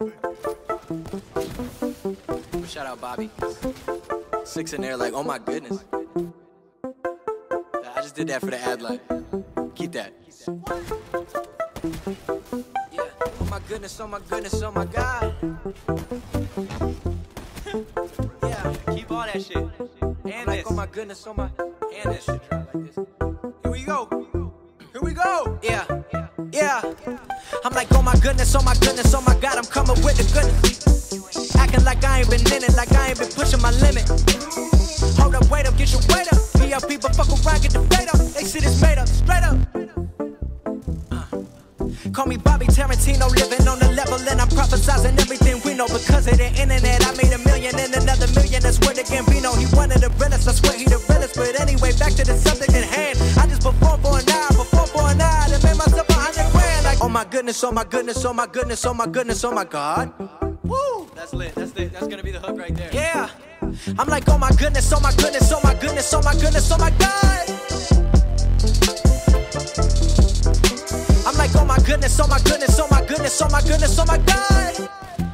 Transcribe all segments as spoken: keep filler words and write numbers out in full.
Shout out Bobby. Six in there like, oh my goodness. I just did that for the ad lib. Keep that. Yeah. Oh my goodness, oh my goodness, oh my God. Yeah. Keep all that shit. And like, oh my goodness, oh my. And that shit try like this. Here we go. Here we go. Yeah. Yeah. I'm like, oh my goodness, oh my goodness, oh my God, I'm coming with the goodness. Acting like I ain't been in it, like I ain't been pushing my limit. Hold up, wait up, get your weight up. V I P, but fuck around, get the fade up. They shit is made up, straight up. Uh. Call me Bobby Tarantino, living on the level, and I'm prophesizing everything we know. Because of the internet, I made a million and another million. That's where the Gambino, he one of the realest. I swear he the realest. But anyway, back to the subject at hand. I just performed for an hour, performed for an hour, and made myself a hundred grand. Like, oh my goodness, oh my goodness, oh my goodness, oh my goodness, oh my God. Woo! That's lit. That's lit. That's gonna be the hook right there. Yeah. I'm like, oh my goodness, oh my goodness, oh my goodness, oh my goodness, oh my God. I'm like, oh my goodness, oh my goodness, oh my goodness, oh my goodness, oh my God.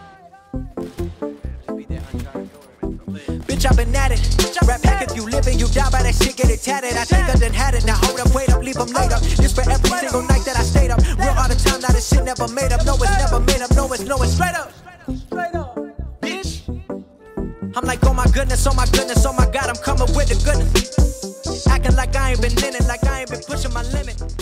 Bitch, I've been at it. Rap back if you live and you die by that shit, get it tatted. I think I done had it. Now hold up, wait up, leave them laid up. This for every single night that I stayed up. Real all the time, now this shit never made up. No, it's never made up. No, it's no, it's straight up. Straight up, bitch. I'm like, oh my goodness, oh my goodness, oh my God, I'm coming with the goodness. Acting like I ain't been in it, like I ain't been pushing my limit.